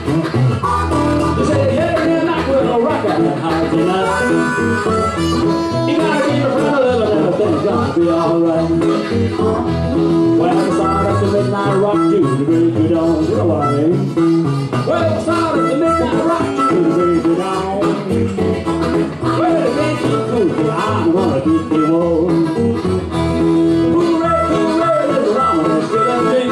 You say, yeah, you're not gonna rock at that high tonight. You gotta keep it from a little and everything's gonna be alright. Well, the song at the midnight rock to the break of dawn, you know what I mean? Well, the song at the midnight rock to the break of dawn. Well, it can't keep cool, I'm gonna keep you warm. Hooray, hooray, let's rock and still sing.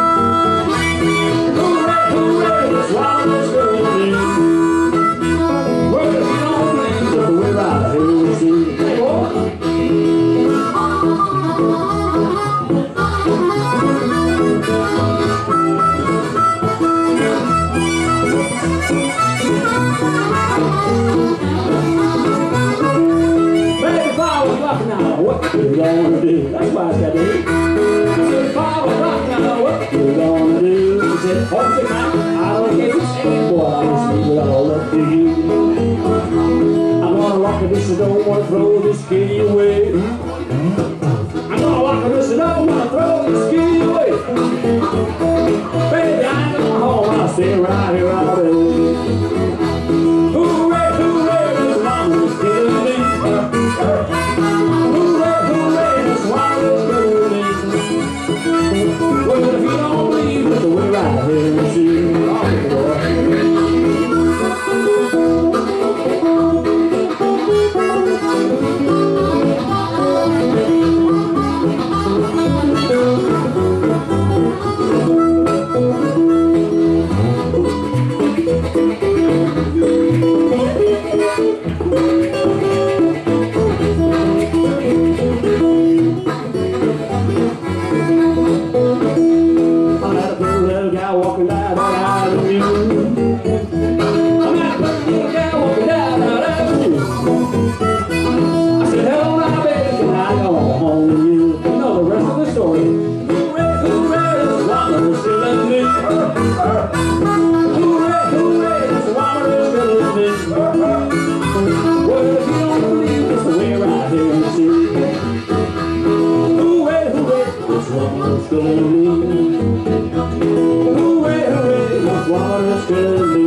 Hooray, hooray, let's rock and still sing. Well, if you don't leave, just the way right here we sing. Hey, boy. Now, what you gonna do? That's what I said, dude. I said, 5 o'clock now, what you gonna do? She said, hold your mouth, I don't get to say, boy, I just leave it all up to you. I'm gonna rock this, I don't wanna throw this key away. I'm gonna rock this, I don't wanna throw this key away. Baby, I ain't going home, I'll stay right here all day. Hooray, hooray, this mama is killing me. Well, if you don't believe it, we're right here and see. Walking down that avenue. I'm at the little gal walking down that avenue. I said, hello now, baby, can I go home with you? You know the rest of the story. Hooray, hooray, this woman is still in me. Hooray, hooray, this woman is still in me. Well, if you don't believe this, we're right here and see. Hooray, hooray, this woman is still in me. Water is good.